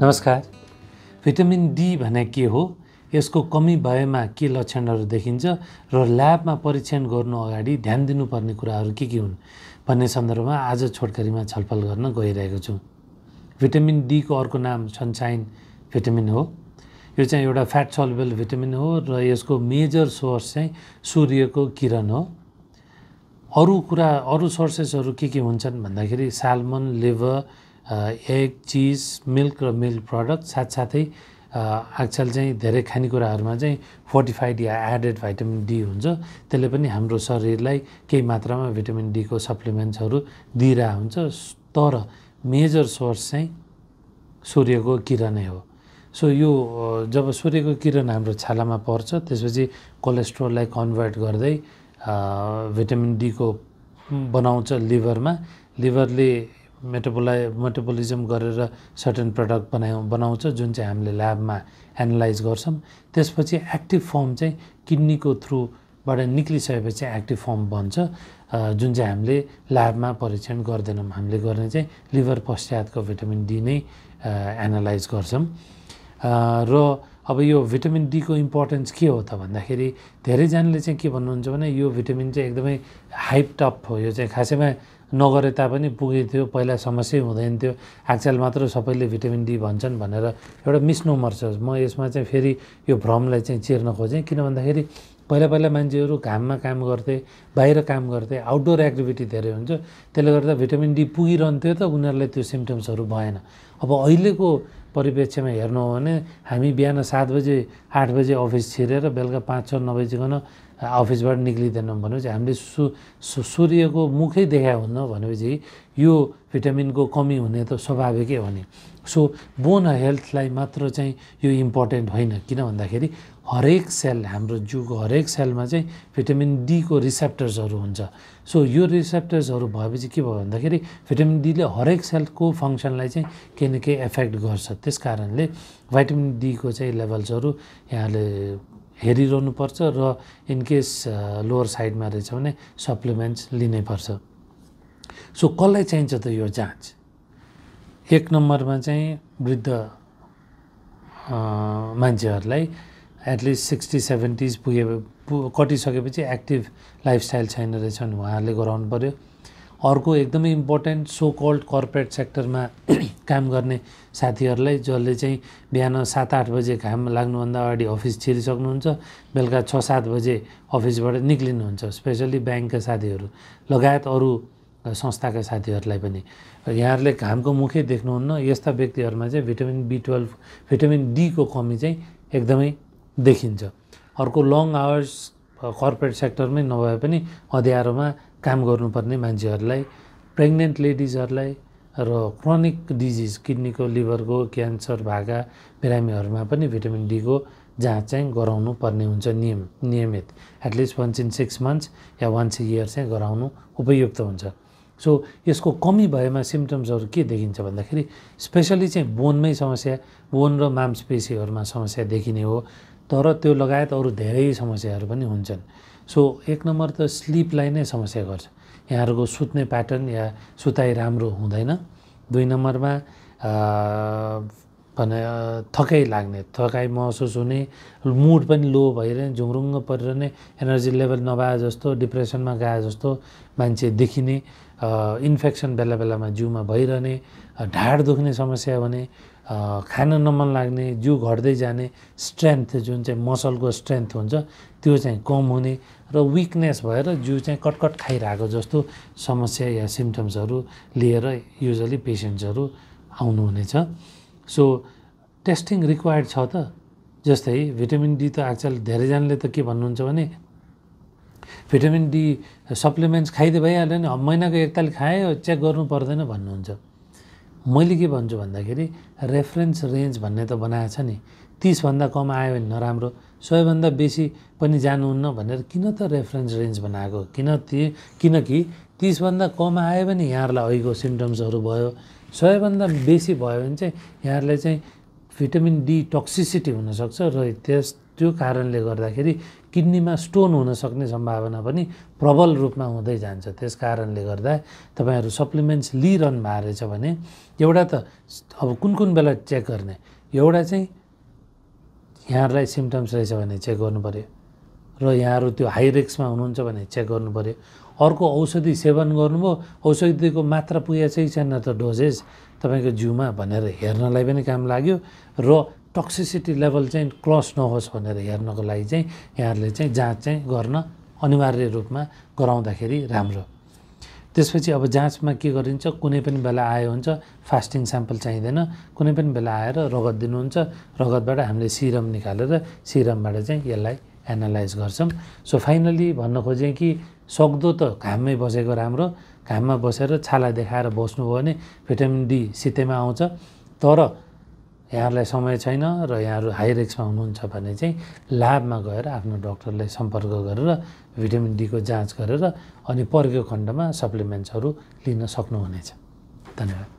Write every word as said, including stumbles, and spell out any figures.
नमस्कार। Vitamin D भने के हो, यसको कमी भएमा के लक्षणहरू देखिन्छ र ल्याबमा परीक्षण गर्नु अगाडि ध्यान दिनुपर्ने कुराहरू के के हुन् भन्ने सन्दर्भमा आज छोटकरीमा छलफल गर्न गइरहेको छु। भिटामिन डी को अर्को नाम सनसाइन भिटामिन हो। यो चाहिँ एउटा फ्याट सल्युबल भिटामिन हो र यसको मेजर सोर्स चाहिँ सूर्यको किरण हो। अरू कुरा अरू सोर्सेसहरू के के हुन्छन् भन्दाखेरि salmon, liver, egg, cheese, milk र मिल्क प्रडक्ट, साथसाथै आजकल चाहिँ धेरै खानेकुराहरूमा चाहिँ फोर्टिफाइड या एडेड भिटामिन डी हुन्छ। त्यसले पनि हाम्रो शरीरलाई केही मात्रामा भिटामिन डी को सप्लिमेन्ट्सहरू दिइरहेको हुन्छ। तर मेजर सोर्स चाहिँ सूर्यको किरणै हो। सो यो जब सूर्यको किरण हाम्रो छालामा पर्छ त्यसपछि कोलेस्ट्रोललाई कन्भर्ट गर्दै भिटामिन डी को बनाउँछ लिभरमा। लिभरले मेटाबोलाइ मेटाबोलिजम गरेर सर्टेन प्रडक्ट बनाउ बनाउँछ जुन चाहिँ हामीले ल्याबमा एनालाइज गर्छौँ। त्यसपछि एक्टिभ फर्म चाहिँ किडनीको थ्रुबाट निक्लिसकेपछि एक्टिभ फर्म बन्छ जुन चाहिँ हामीले ल्याबमा परीक्षण गर्दैनौँ। हामीले गर्ने चाहिँ लिभर पश्चातको भिटामिन डी नै एनालाइज गर्छौँ। र अब यो भिटामिन डी को इम्पोर्टेन्स के हो त भन्दाखेरि धेरैजनाले चाहिँ के भन्नुहुन्छ भने यो भिटामिन चाहिँ एकदमै हाइप्ड अप हो, यो चाहिँ खासैमा नगरे तापनि पुगेथ्यो, पहिला समस्या हुँदैन थियो, आजकल मात्र सबैले भिटामिन डी भन्छन् भनेर एउटा मिसनोमर छ। म यसमा चाहिँ फेरि यो भ्रमलाई चाहिँ चिर्न खोजेँ। किन भन्दाखेरि पहिला पहिला मान्छेहरू घाममा काम गर्थे, बाहिर काम गर्थे, आउटडोर एक्टिभिटी धेरै हुन्छ, त्यसले गर्दा भिटामिन डी पुगिरहन्थ्यो त उनीहरूलाई त्यो सिम्टम्सहरू भएन। अब अहिलेको परिप्रेक्ष्यमा हेर्नु हो भने हामी बिहान सात बजे आठ बजे अफिस छिरेर बेलुका पाँच छ नबजिकन अफिसबाट निक्लिँदैनौँ भनेपछि हामीले सु सूर्यको मुखै देखा हुन्न भनेपछि यो भिटामिनको कमी हुने त स्वाभाविकै हो नि। सो बोन हेल्थलाई मात्र चाहिँ यो इम्पोर्टेन्ट होइन, किन भन्दाखेरि हरेक सेल, हाम्रो जिउको हरेक सेलमा चाहिँ भिटामिन डी को रिसेप्टर्सहरू हुन्छ। सो यो रिसेप्टर्सहरू भएपछि के भयो भन्दाखेरि भिटामिन डीले हरेक सेलको फङ्सनलाई चाहिँ केही न केही एफेक्ट गर्छ। त्यस कारणले भिटामिन डी को चाहिँ लेभल्सहरू यहाँले हेरिरहनुपर्छ र इनकेस लोवर साइडमा रहेछ भने सप्लिमेन्ट्स लिनै पर्छ। सो कसलाई चाहिन्छ त यो जाँच? एक नम्बरमा चाहिँ वृद्ध मान्छेहरूलाई एटलिस्ट सिक्सटी सेभेन्टिज पुगे कटिसकेपछि एक्टिभ लाइफस्टाइल छैन रहेछ भने उहाँहरूले गराउनु पर्यो। अर्को एकदमै इम्पोर्टेन्ट सो कल्ड कर्पोरेट सेक्टरमा काम गर्ने साथीहरूलाई जसले चाहिँ बिहान सात आठ बजे घाम लाग्नुभन्दा अगाडि अफिस छिरिसक्नुहुन्छ, बेलुका छ सात बजे अफिसबाट निक्लिनुहुन्छ, स्पेसली ब्याङ्कका साथीहरू लगायत अरू संस्थाका साथीहरूलाई पनि यहाँहरूले घामको मुखै देख्नुहुन्न। यस्ता व्यक्तिहरूमा चाहिँ vitamin B twelve vitamin D को कमी चाहिँ एकदमै देखिन्छ। अर्को लङ आवर्स कर्पोरेट सेक्टरमै नभए पनि अँध्यारोमा काम गर्नुपर्ने मान्छेहरूलाई, प्रेग्नेन्ट लेडिजहरूलाई र क्रोनिक डिजिज किडनीको, लिभरको, क्यान्सर भएका बिरामीहरूमा पनि भिटामिन डी को जाँच चाहिँ गराउनु पर्ने हुन्छ नियम नियमित at least once in six months या वान्स ए इयर चाहिँ गराउनु उपयुक्त हुन्छ। सो यसको कमी भएमा सिम्टम्सहरू के देखिन्छ भन्दाखेरि स्पेसली चाहिँ बोनमै समस्या, बोन र मांसपेशीहरूमा समस्या देखिने हो। तर त्यो लगायत अरू धेरै समस्याहरू पनि हुन्छन्। सो एक नम्बर त स्लिपलाई नै समस्या गर्छ, यहाँहरूको सुत्ने प्याटर्न या सुताइ राम्रो हुँदैन। दुई नम्बरमा भने थकाइ लाग्ने, थकाइ महसुस हुने, मुड पनि लो भइरहने, झुङरुङ्ग परिरहने, एनर्जी लेभल नभए जस्तो, डिप्रेसनमा गए जस्तो मान्छे देखिने, इन्फेक्सन बेला बेलामा जिउमा भइरहने, ढाड दुख्ने समस्या हुने, खान नमन लाग्ने, जिउ घट्दै जाने, स्ट्रेन्थ जुन चाहिँ मसलको स्ट्रेन्थ हुन्छ त्यो चाहिँ कम हुने र विकनेस भएर जिउ चाहिँ कटकट खाइरहेको जस्तो समस्या या सिम्टम्सहरू लिएर युजली पेसेन्ट्सहरू आउनुहुनेछ। सो टेस्टिङ रिक्वायर्ड छ त। जस्तै भिटामिन डी त आजकल धेरैजनाले त के भन्नुहुन्छ भने भिटामिन डी सप्लिमेन्ट्स खाइदिए भइहाल्यो नि, महिनाको एकताल खायो चेक गर्नु पर्दैन भन्नुहुन्छ। मैले के भन्छु भन्दाखेरि रेफरेन्स रेन्ज भन्ने त बनाएको छ नि, तीसभन्दा कम आयो भने नराम्रो, सयभन्दा बेसी पनि जानुहुन्न भनेर किन त रेफरेन्स रेन्ज बनाएको? किन ती किनकि तीसभन्दा कम आयो भने यहाँहरूलाई अहिलेको सिम्टम्सहरू भयो, सयभन्दा बेसी भयो भने चाहिँ यहाँहरूलाई चाहिँ भिटामिन डी टक्सिसिटी हुनसक्छ र त्यस त्यो कारणले गर्दाखेरि किडनीमा स्टोन हुन सक्ने सम्भावना पनि प्रबल रूपमा हुँदै जान्छ। त्यस कारणले गर्दा तपाईँहरू सप्लिमेन्ट्स लिइरहनु भएको रहेछ भने एउटा त अब कुन कुन बेला चेक गर्ने, एउटा चाहिँ यहाँहरूलाई सिम्टम्स रहेछ भने चेक गर्नु पऱ्यो र यहाँहरू त्यो हाई रिस्कमा हुनुहुन्छ भने चेक गर्नु पऱ्यो। अर्को औषधि सेवन गर्नुभयो, औषधिको मात्रा पुगेको छ कि छैन त डोजेज तपाईँको जिउमा भनेर हेर्नलाई पनि काम लाग्यो र टक्सिसिटी लेभल चाहिँ क्रस नहोस् भनेर हेर्नको लागि चाहिँ यहाँहरूले चाहिँ जाँच चाहिँ गर्न अनिवार्य रूपमा गराउँदाखेरि राम्रो। त्यसपछि अब जाँचमा के गरिन्छ, कुनै पनि बेला आयो हुन्छ फास्टिङ स्याम्पल चाहिँदैन, कुनै पनि बेला आएर रगत दिनुहुन्छ, रगतबाट हामीले सिरम निकालेर सिरमबाट चाहिँ यसलाई एनालाइज गर्छौँ। सो फाइनली भन्न खोजेँ कि सक्दो त घाममै बसेको राम्रो, घाममा बसेर छाला देखाएर बस्नुभयो भने भिटामिन डी शीतैमा आउँछ। तर यहाँहरूलाई समय छैन र यहाँहरू हाई रिस्कमा हुनुहुन्छ भने चाहिँ ल्याबमा गएर आफ्नो डक्टरलाई सम्पर्क गरेर भिटामिन डीको जाँच गरेर अनि परेको खण्डमा सप्लिमेन्ट्सहरू लिन सक्नुहुनेछ। धन्यवाद।